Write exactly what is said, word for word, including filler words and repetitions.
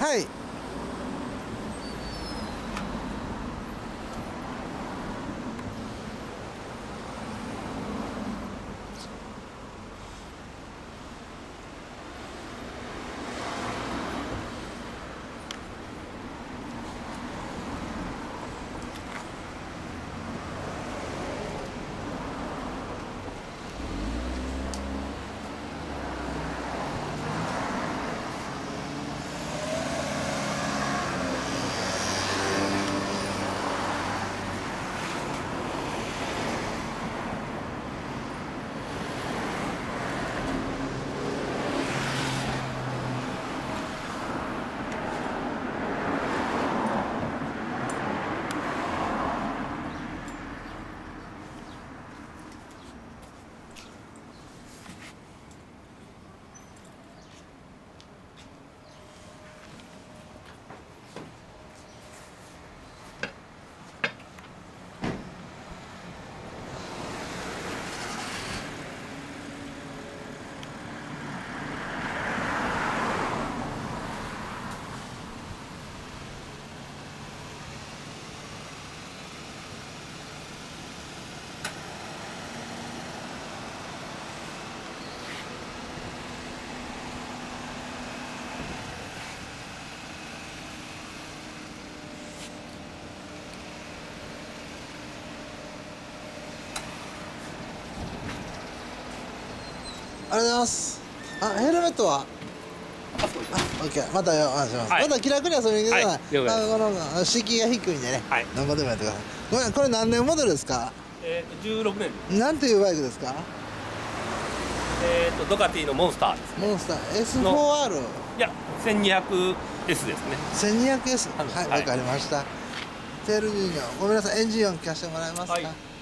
はい。ありがとうございます。あ、ヘルメットは。あ、オッケー、またよ、お願いします。はい、また気楽に遊びに来てください。はい、あ、この敷居が低いんでね。はい。何個でもやってください。ごめん、これ何年モデルですか。 えっと、じゅうろくねん。 なんていうバイクですか。 えっと、ドカティのモンスターです、ね。 モンスター、エスフォーアール。 いや、せんにひゃくエス ですね。 せんにひゃくエス。はい、わかりました。テールジュニア、ごめんなさい、エンジン音聞かせてもらえますか。はい。